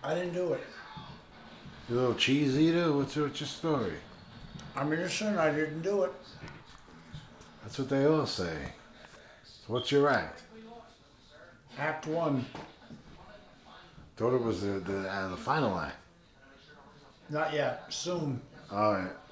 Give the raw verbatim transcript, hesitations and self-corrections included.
I didn't do it. You little cheese eater? What's your, what's your story? I'm innocent. I didn't do it. That's what they all say. So what's your act? Act one. Thought it was the the, uh, the final act. Not yet. Soon. All right.